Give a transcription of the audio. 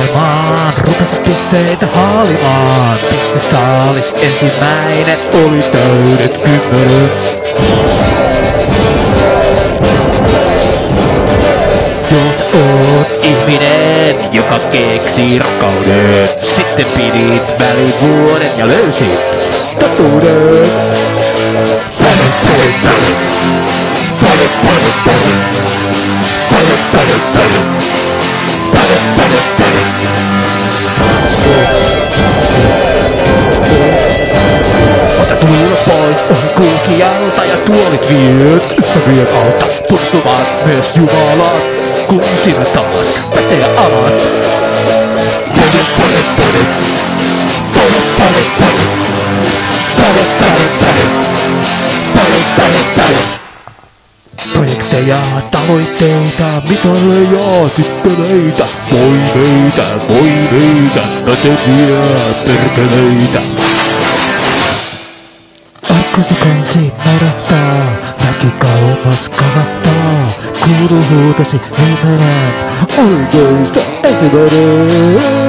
olemaan, rupesin pisteitä haalimaan. Pistesaalis ensimmäinen oli täydet 10. Jos oot ihminen, joka keksii rakkauden, sitten pidit välivuoden ja löysit totuuden. Päde, päde, päde. Päde, päde, päde. Päde, päde, päde. Päde, päde, päde. Ota tulla pois ohi kulkijalta ja tuolit viet ystävien alta. Tuntuvat myös Jumalat, kun sinä taas päteä alat. Päde, päde, päde. Päde, päde, päde. Päde, päde, päde. Päde, päde, päde. Projekteja, tavoitteita, mitoille ja typpeleitä. Voi meitä, päteviä perkeleitä. Arkkusi kansi naurattaa, väki kaupas kannattaa. Kuulu huutosi nimenen, oikeista ensimmäinen.